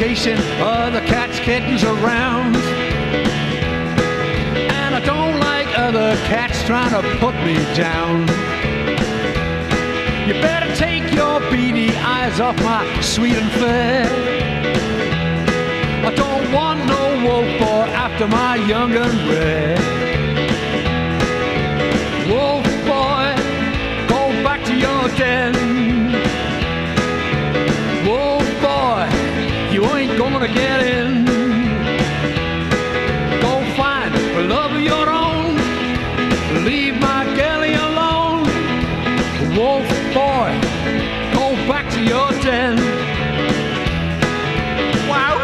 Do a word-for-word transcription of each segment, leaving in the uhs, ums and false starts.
chasing other cats, kittens around. And I don't like other cats trying to put me down. You better take your beady eyes off my sweet and fair. I don't want no wolf boy after my young and rare. Wolf boy, go back to your den. Wolf boy, you ain't gonna get in. Go find a love of your own. Leave my galley alone. Wolf boy, go back to your den. Wow.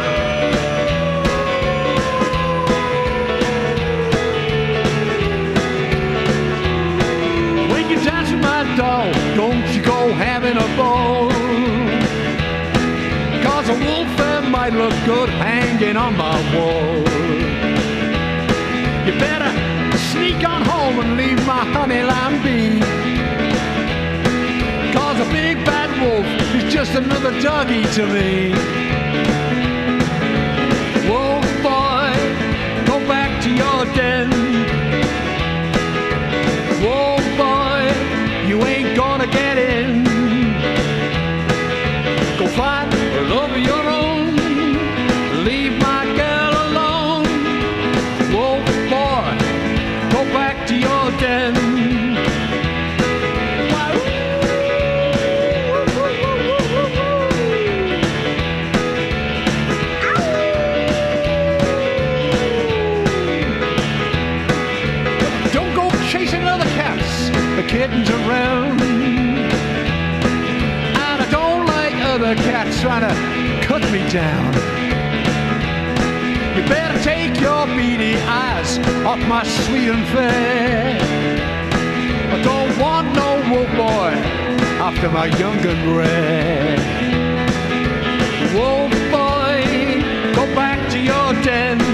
When you dance with my doll, don't you go having a ball. Cause a wolf that might look good hanging on my wall. You better sneak on home and leave my honey lamb be. Cause a big bad wolf is just another doggy to me. Wolf boy, go back to your den. Wolf boy, you ain't gonna get in. Go find a love of your own. Leave my girl alone. Wolf boy, go back to your den. Don't go chasing other cats, the kittens around. And I don't like other cats trying to cut me down. You better take your beady eyes off my sweet and fair. I don't want no wolf boy after my young and rare. Wolf boy, go back to your den.